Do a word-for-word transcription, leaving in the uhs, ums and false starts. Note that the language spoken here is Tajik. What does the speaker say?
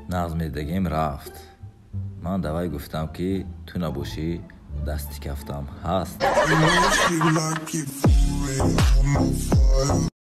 نغزمیدگیم رفت. من دوای گفتم که تو نباشی دستی کفتم هست.